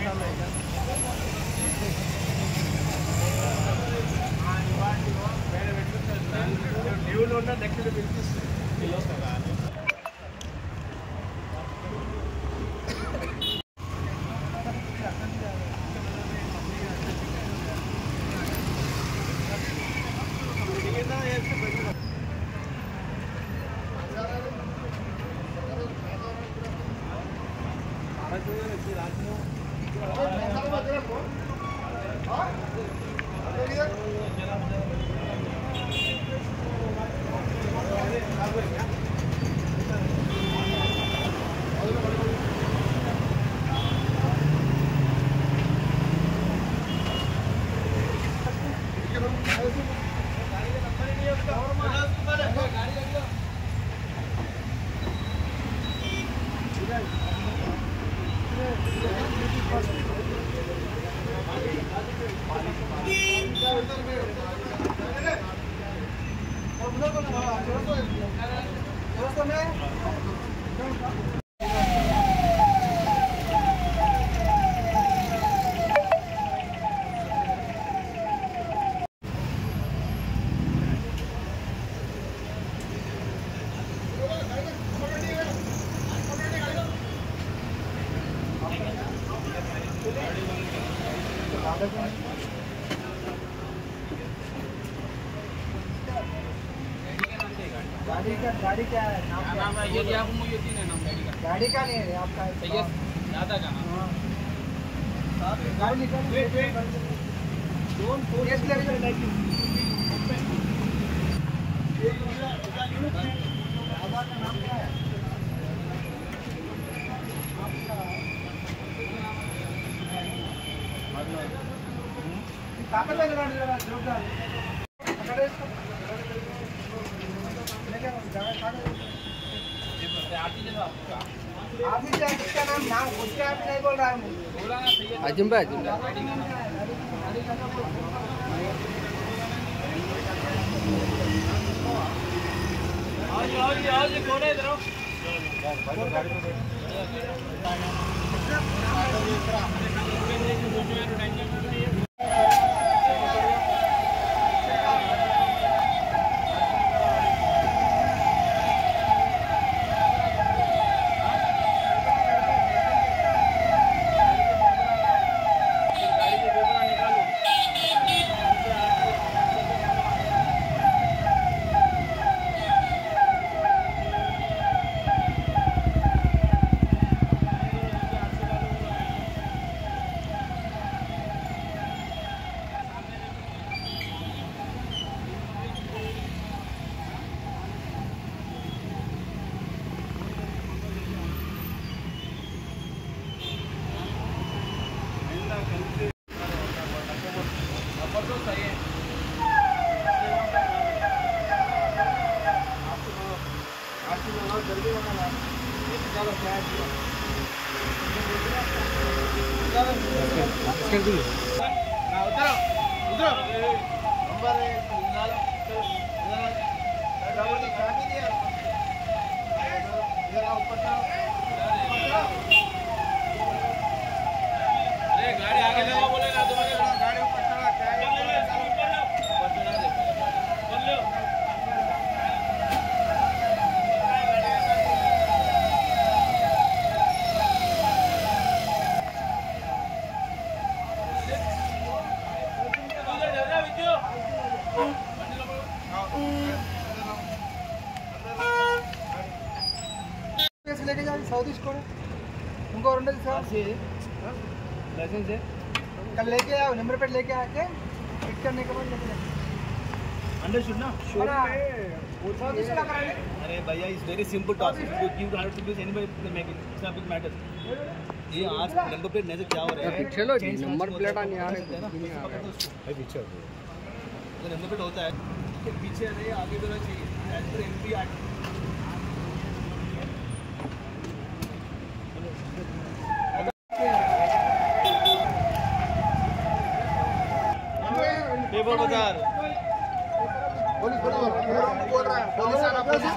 गाड़ी क्या है नाम है? ये आपको मुझे तीन है नाम गाड़ी का। गाड़ी का नहीं है आपका? सैयद दादा का नाम। गाड़ी निकाल टेस्ट लेके दादा का नाम क्या है? ताकत लग रहा है जोरदार। इसका नाम उसका आप नहीं बोल रहा है। अजिम्बा गाड़ी आगे लगा बोले ना तुम्हारे गाड़ी ऊपर चढ़ा क्या है? लेके जाओ साउथ ईस्ट को उनको लाइसेंस है कल लेके आओ, नंबर प्लेट लेके आके फिट करने के बाद लेके जाओ। अंडरस्टूड ना? अरे भैया is very simple task. You give 100 rupees anybody make it. It's not big matter. ये आज नंबर प्लेट नहीं से क्या हो रहा है? चलो जी नंबर प्लेट आने आ रहे हैं भाई पीछे अगर नंबर प्लेट होता है तो पीछे नहीं आगे देना चाहिए as per MP act. Paper बाजार बोल रहा है पुलिस आना पुलिस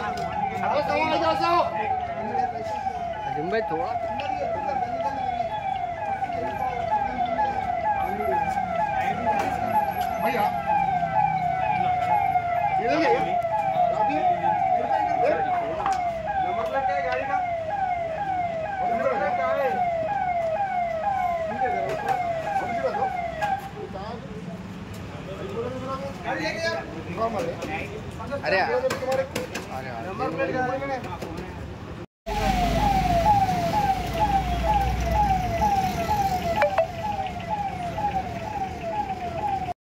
अजिम भाई थोड़ा नंबर प्लेट क्या है गाड़ी का? नंबर प्लेट क्या है? अरे नंबर प्लेट क्या है?